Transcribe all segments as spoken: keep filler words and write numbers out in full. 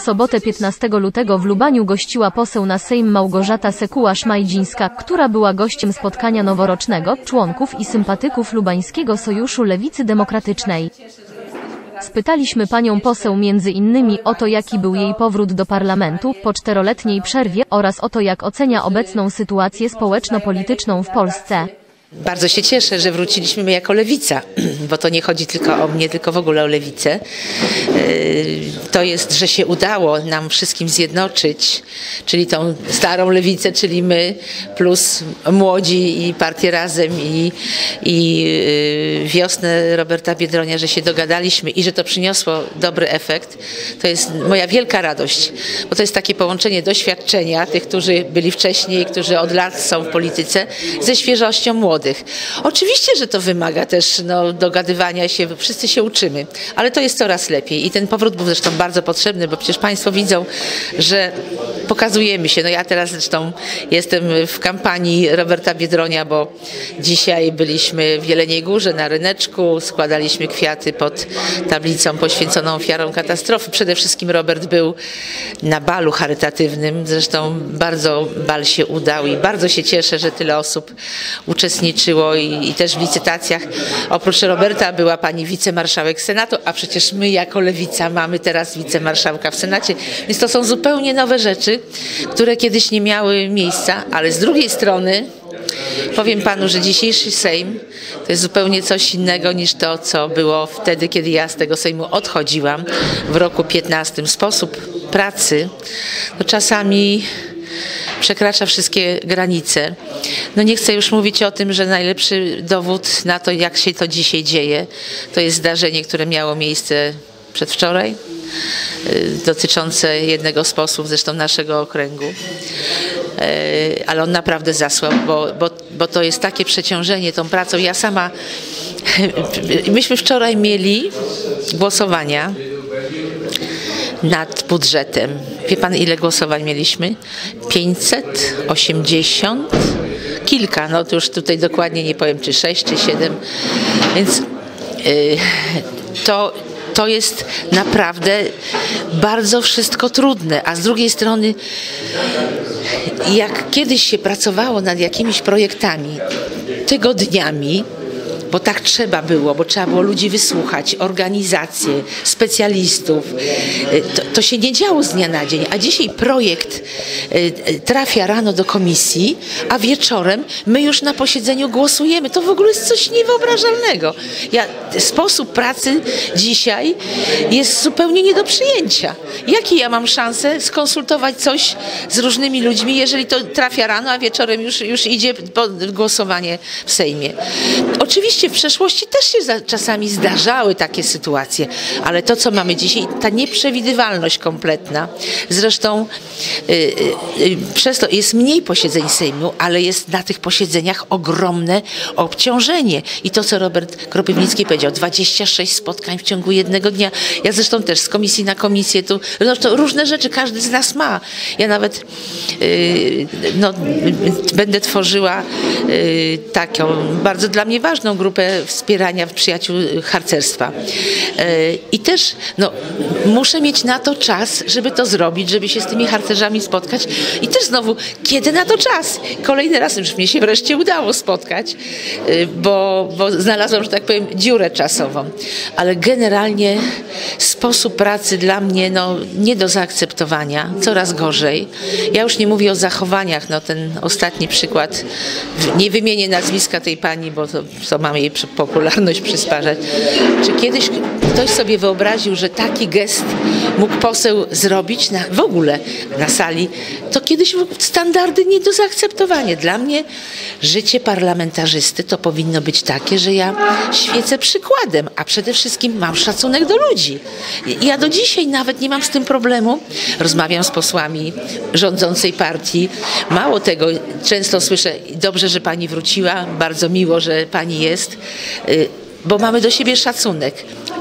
sobotę piętnastego lutego w Lubaniu gościła poseł na Sejm Małgorzata Sekuła-Szmajdzińska, która była gościem spotkania noworocznego, członków i sympatyków Lubańskiego Sojuszu Lewicy Demokratycznej. Spytaliśmy panią poseł między innymi o to, jaki był jej powrót do parlamentu po czteroletniej przerwie oraz o to, jak ocenia obecną sytuację społeczno-polityczną w Polsce. Bardzo się cieszę, że wróciliśmy my jako Lewica, bo to nie chodzi tylko o mnie, tylko w ogóle o Lewicę. To jest, że się udało nam wszystkim zjednoczyć, czyli tą starą Lewicę, czyli my, plus młodzi i Partię Razem i, i wiosnę Roberta Biedronia, że się dogadaliśmy i że to przyniosło dobry efekt. To jest moja wielka radość, bo to jest takie połączenie doświadczenia tych, którzy byli wcześniej, którzy od lat są w polityce, ze świeżością młodych. Oczywiście, że to wymaga też no, dogadywania się, wszyscy się uczymy, ale to jest coraz lepiej i ten powrót był zresztą bardzo potrzebny, bo przecież państwo widzą, że pokazujemy się. No ja teraz zresztą jestem w kampanii Roberta Biedronia, bo dzisiaj byliśmy w Jeleniej Górze na ryneczku, składaliśmy kwiaty pod tablicą poświęconą ofiarom katastrofy. Przede wszystkim Robert był na balu charytatywnym, zresztą bardzo bal się udał i bardzo się cieszę, że tyle osób uczestniczyło i, i też w licytacjach. Oprócz Roberta była pani wicemarszałek Senatu, a przecież my jako Lewica mamy teraz wicemarszałka w Senacie, więc to są zupełnie nowe rzeczy, które kiedyś nie miały miejsca, ale z drugiej strony powiem panu, że dzisiejszy Sejm to jest zupełnie coś innego niż to, co było wtedy, kiedy ja z tego Sejmu odchodziłam w roku piętnastym. Sposób pracy no czasami przekracza wszystkie granice. No nie chcę już mówić o tym, że najlepszy dowód na to, jak się to dzisiaj dzieje, to jest zdarzenie, które miało miejsce przedwczoraj, dotyczące jednego z posłów, zresztą naszego okręgu. Ale on naprawdę zasłał, bo, bo, bo to jest takie przeciążenie tą pracą. Ja sama, myśmy wczoraj mieli głosowania nad budżetem. Wie pan, ile głosowań mieliśmy? pięćset osiemdziesiąt kilka, no to już tutaj dokładnie nie powiem, czy sześć, czy siedem, więc yy, to To jest naprawdę bardzo wszystko trudne, a z drugiej strony jak kiedyś się pracowało nad jakimiś projektami tygodniami, bo tak trzeba było, bo trzeba było ludzi wysłuchać, organizacje, specjalistów. To, to się nie działo z dnia na dzień, a dzisiaj projekt trafia rano do komisji, a wieczorem my już na posiedzeniu głosujemy. To w ogóle jest coś niewyobrażalnego. Ja, sposób pracy dzisiaj jest zupełnie nie do przyjęcia. Jakie ja mam szansę skonsultować coś z różnymi ludźmi, jeżeli to trafia rano, a wieczorem już, już idzie głosowanie w Sejmie? Oczywiście w przeszłości też się za, czasami zdarzały takie sytuacje, ale to, co mamy dzisiaj, ta nieprzewidywalność kompletna. Zresztą yy, yy, przez to jest mniej posiedzeń Sejmu, ale jest na tych posiedzeniach ogromne obciążenie. I to, co Robert Kropiwnicki powiedział, dwadzieścia sześć spotkań w ciągu jednego dnia. Ja zresztą też z komisji na komisję, tu, no, to różne rzeczy każdy z nas ma. Ja nawet yy, no, będę tworzyła yy, taką bardzo dla mnie ważną grupę wspierania przyjaciół harcerstwa. I też no, muszę mieć na to czas, żeby to zrobić, żeby się z tymi harcerzami spotkać. I też znowu, kiedy na to czas? Kolejny raz już mnie się wreszcie udało spotkać, bo, bo znalazłam, że tak powiem, dziurę czasową. Ale generalnie sposób pracy dla mnie no, nie do zaakceptowania, coraz gorzej. Ja już nie mówię o zachowaniach, no ten ostatni przykład, nie wymienię nazwiska tej pani, bo to, to mamy jej popularność przysparzać. Czy kiedyś ktoś sobie wyobraził, że taki gest mógł poseł zrobić na, w ogóle na sali? To kiedyś standardy nie do zaakceptowania. Dla mnie życie parlamentarzysty to powinno być takie, że ja świecę przykładem, a przede wszystkim mam szacunek do ludzi. Ja do dzisiaj nawet nie mam z tym problemu. Rozmawiam z posłami rządzącej partii. Mało tego, często słyszę, dobrze, że pani wróciła, bardzo miło, że pani jest, bo mamy do siebie szacunek.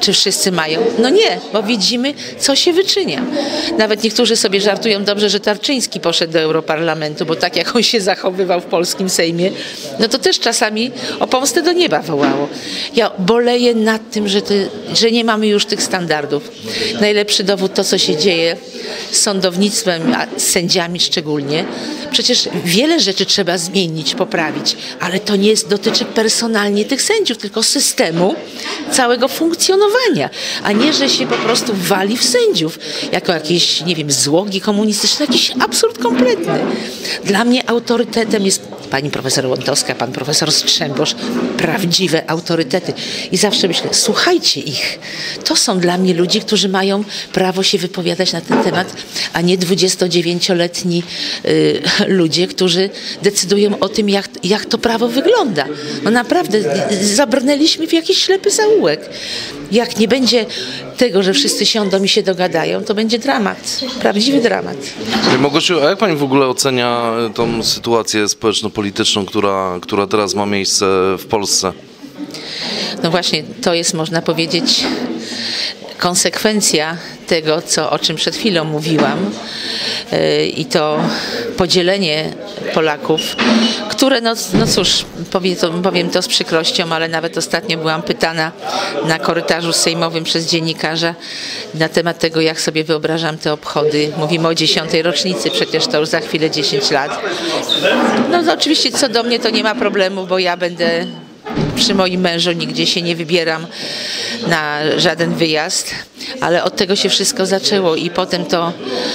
czy wszyscy mają? No nie, bo widzimy, co się wyczynia. Nawet niektórzy sobie żartują dobrze, że Tarczyński poszedł do Europarlamentu, bo tak jak on się zachowywał w polskim Sejmie, no to też czasami o pomstę do nieba wołało. Ja boleję nad tym, że, ty, że nie mamy już tych standardów. Najlepszy dowód to, co się dzieje z sądownictwem, a z sędziami szczególnie. Przecież wiele rzeczy trzeba zmienić, poprawić, ale to nie jest, dotyczy personalnie tych sędziów, tylko systemu całego funkcjonowania, a nie, że się po prostu wali w sędziów jako jakieś, nie wiem, złogi komunistyczne, jakiś absurd kompletny. Dla mnie autorytetem jest pani profesor Łątowska, pan profesor Strzembosz, prawdziwe autorytety. I zawsze myślę, słuchajcie ich. To są dla mnie ludzie, którzy mają prawo się wypowiadać na ten temat, a nie dwudziestodziewięcioletni y, ludzie, którzy decydują o tym, jak, jak to prawo wygląda. No naprawdę, zabrnęliśmy w jakiś ślepy zaułek. Jak nie będzie tego, że wszyscy siądą i się dogadają, to będzie dramat. Prawdziwy dramat. Małgosiu, a jak pani w ogóle ocenia tą sytuację społeczno-polityczną, która, która teraz ma miejsce w Polsce? No właśnie, to jest, można powiedzieć, konsekwencja tego, co, o czym przed chwilą mówiłam, yy, i to podzielenie Polaków, które, no, no cóż, powiem to, powiem to z przykrością, ale nawet ostatnio byłam pytana na korytarzu sejmowym przez dziennikarza na temat tego, jak sobie wyobrażam te obchody. Mówimy o dziesiątej rocznicy, przecież to już za chwilę dziesięć lat. No to oczywiście co do mnie to nie ma problemu, bo ja będę przy moim mężu, nigdzie się nie wybieram na żaden wyjazd, ale od tego się wszystko zaczęło i potem to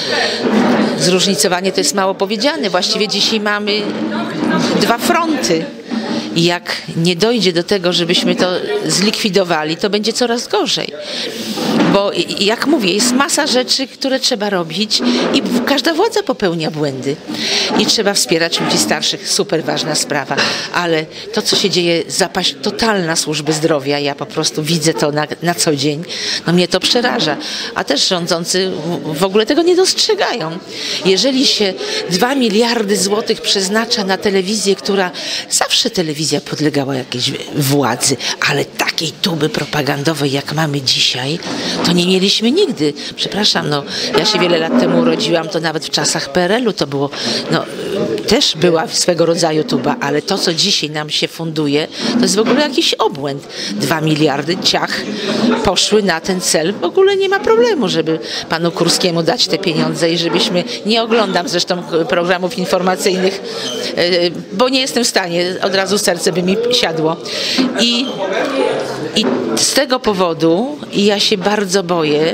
zróżnicowanie to jest mało powiedziane. Właściwie dzisiaj mamy dwa fronty. I jak nie dojdzie do tego, żebyśmy to zlikwidowali, to będzie coraz gorzej. Bo jak mówię, jest masa rzeczy, które trzeba robić i każda władza popełnia błędy. I trzeba wspierać ludzi starszych, super ważna sprawa. Ale to, co się dzieje, zapaść totalna służby zdrowia, ja po prostu widzę to na, na co dzień, no mnie to przeraża. A też rządzący w ogóle tego nie dostrzegają. Jeżeli się dwa miliardy złotych przeznacza na telewizję, która zawsze telewizja podlegała jakiejś władzy, ale takiej tuby propagandowej, jak mamy dzisiaj, to nie mieliśmy nigdy. Przepraszam, no ja się wiele lat temu urodziłam, to nawet w czasach P R L u to było, no też była swego rodzaju tuba, ale to, co dzisiaj nam się funduje, to jest w ogóle jakiś obłęd. Dwa miliardy ciach poszły na ten cel. W ogóle nie ma problemu, żeby panu Kurskiemu dać te pieniądze i żebyśmy, nie oglądam zresztą programów informacyjnych, bo nie jestem w stanie, od razu serce by mi siadło. I, i z tego powodu ja się bardzo boję,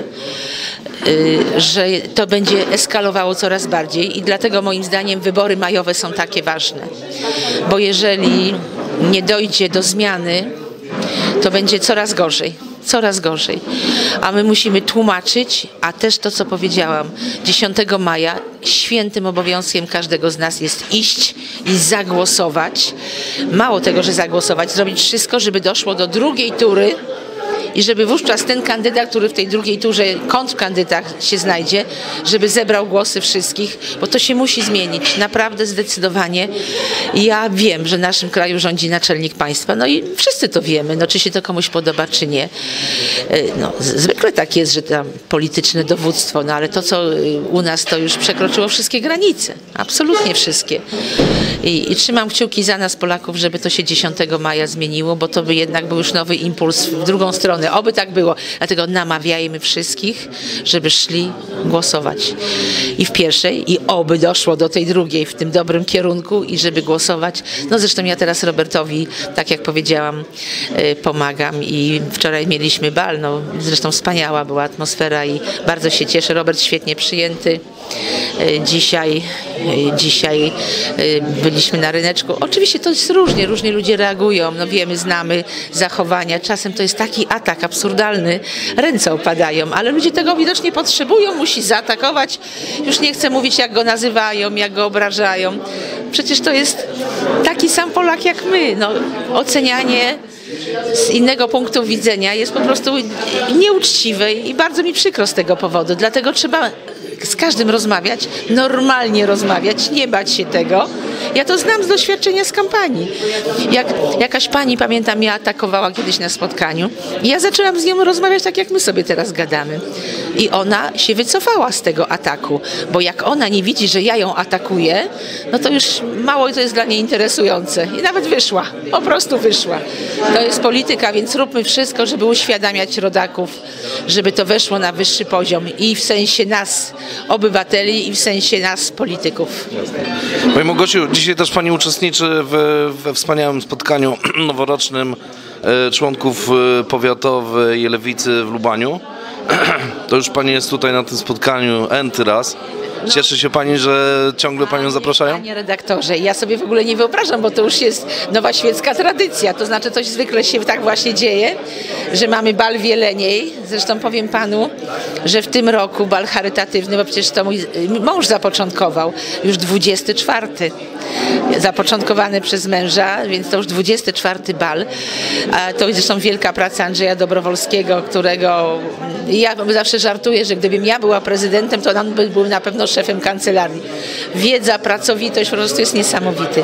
że to będzie eskalowało coraz bardziej i dlatego moim zdaniem wybory majowe są takie ważne. Bo jeżeli nie dojdzie do zmiany, to będzie coraz gorzej. Coraz gorzej. A my musimy tłumaczyć, a też to, co powiedziałam, dziesiątego maja świętym obowiązkiem każdego z nas jest iść i zagłosować. Mało tego, że zagłosować, zrobić wszystko, żeby doszło do drugiej tury i żeby wówczas ten kandydat, który w tej drugiej turze, kontrkandydat się znajdzie, żeby zebrał głosy wszystkich, bo to się musi zmienić, naprawdę zdecydowanie. Ja wiem, że w naszym kraju rządzi naczelnik państwa, no i wszyscy to wiemy, no czy się to komuś podoba, czy nie. No, zwykle tak jest, że tam polityczne dowództwo, no ale to, co u nas, to już przekroczyło wszystkie granice, absolutnie wszystkie. I, i trzymam kciuki za nas, Polaków, żeby to się dziesiątego maja zmieniło, bo to by jednak był już nowy impuls w drugą stronę. Oby tak było. Dlatego namawiajmy wszystkich, żeby szli głosować. I w pierwszej, i oby doszło do tej drugiej w tym dobrym kierunku i żeby głosować. No zresztą ja teraz Robertowi, tak jak powiedziałam, pomagam i wczoraj mieliśmy bal. No, zresztą wspaniała była atmosfera i bardzo się cieszę. Robert świetnie przyjęty. Dzisiaj, dzisiaj byliśmy na ryneczku. Oczywiście to jest różnie, różnie ludzie reagują. No wiemy, znamy zachowania. Czasem to jest taki atak absurdalny. Ręce opadają, ale ludzie tego widocznie potrzebują. Musi zaatakować. Już nie chcę mówić, jak go nazywają, jak go obrażają. Przecież to jest taki sam Polak jak my. No, ocenianie z innego punktu widzenia jest po prostu nieuczciwe i bardzo mi przykro z tego powodu. Dlatego trzeba z każdym rozmawiać, normalnie rozmawiać, nie bać się tego. Ja to znam z doświadczenia z kampanii. Jak jakaś pani, pamiętam, mnie atakowała kiedyś na spotkaniu i ja zaczęłam z nią rozmawiać tak, jak my sobie teraz gadamy. I ona się wycofała z tego ataku, bo jak ona nie widzi, że ja ją atakuję, no to już mało to jest dla niej interesujące. I nawet wyszła, po prostu wyszła. To jest polityka, więc róbmy wszystko, żeby uświadamiać rodaków, żeby to weszło na wyższy poziom i w sensie nas, obywateli, i w sensie nas, polityków. Pani Małgosiu, dzisiaj też Pani uczestniczy w, we wspaniałym spotkaniu noworocznym e, członków e, powiatowej Lewicy w Lubaniu. To już Pani jest tutaj na tym spotkaniu enty raz. Cieszy się Pani, że ciągle Panią zapraszają? Panie redaktorze, ja sobie w ogóle nie wyobrażam, bo to już jest nowa świecka tradycja. To znaczy, to zwykle się tak właśnie dzieje, że mamy bal w Jeleniej. Zresztą powiem Panu, że w tym roku bal charytatywny, bo przecież to mój mąż zapoczątkował, już dwudziesty czwarty. Zapoczątkowany przez męża, więc to już dwudziesty czwarty bal. A to zresztą wielka praca Andrzeja Dobrowolskiego, którego ja zawsze żartuję, że gdybym ja była prezydentem, to on by był na pewno szefem kancelarii. Wiedza, pracowitość po prostu jest niesamowity.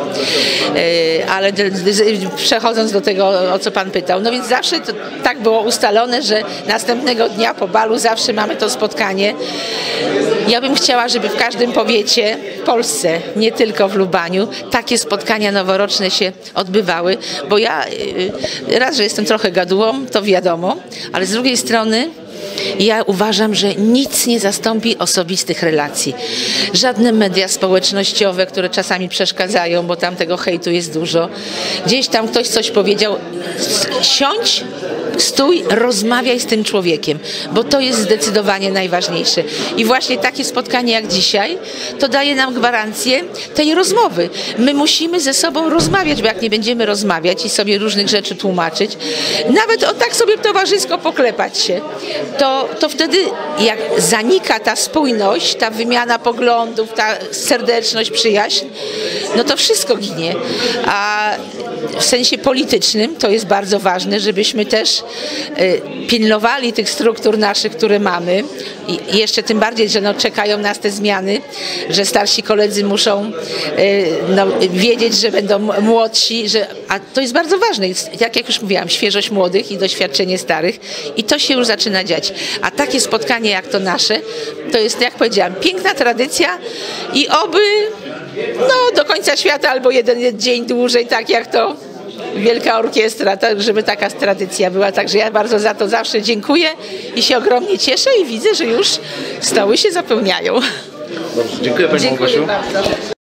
Ale przechodząc do tego, o co Pan pytał, no więc zawsze to tak było ustalone, że następnego dnia po balu zawsze mamy to spotkanie. Ja bym chciała, żeby w każdym powiecie w Polsce, nie tylko w Lubaniu, takie spotkania noworoczne się odbywały, bo ja raz, że jestem trochę gadułą, to wiadomo, ale z drugiej strony ja uważam, że nic nie zastąpi osobistych relacji. Żadne media społecznościowe, które czasami przeszkadzają, bo tam tego hejtu jest dużo. Gdzieś tam ktoś coś powiedział. Siądź, stój, rozmawiaj z tym człowiekiem, bo to jest zdecydowanie najważniejsze. I właśnie takie spotkanie jak dzisiaj, to daje nam gwarancję tej rozmowy. My musimy ze sobą rozmawiać, bo jak nie będziemy rozmawiać i sobie różnych rzeczy tłumaczyć, nawet o tak sobie towarzysko poklepać się, to, to wtedy jak zanika ta spójność, ta wymiana poglądów, ta serdeczność, przyjaźń, no to wszystko ginie. A w sensie politycznym to jest bardzo ważne, żebyśmy też y, pilnowali tych struktur naszych, które mamy i jeszcze tym bardziej, że no, czekają nas te zmiany, że starsi koledzy muszą y, no, wiedzieć, że będą młodsi, że, a to jest bardzo ważne. Jak, jak już mówiłam, świeżość młodych i doświadczenie starych i to się już zaczyna dziać. A takie spotkanie jak to nasze, to jest, jak powiedziałam, piękna tradycja i oby no, do końca świata albo jeden dzień dłużej, tak jak to Wielka Orkiestra, tak, żeby taka tradycja była. Także ja bardzo za to zawsze dziękuję i się ogromnie cieszę i widzę, że już stoły się zapełniają. Dobrze, dziękuję Pani Małgosiu.